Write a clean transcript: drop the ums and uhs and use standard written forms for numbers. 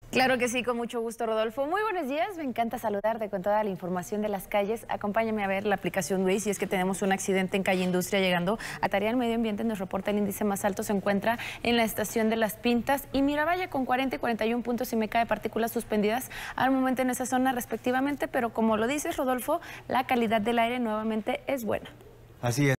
Claro que sí, con mucho gusto, Rodolfo. Muy buenos días, me encanta saludarte con toda la información de las calles. Acompáñame a ver la aplicación Waze, y es que tenemos un accidente en calle Industria llegando a Tarea del Medio Ambiente. Nos reporta el índice más alto, se encuentra en la estación de Las Pintas y Miravalle con 40 y 41 puntos y meca de partículas suspendidas al momento en esa zona respectivamente, pero como lo dices, Rodolfo, la calidad del aire nuevamente es buena. Así es.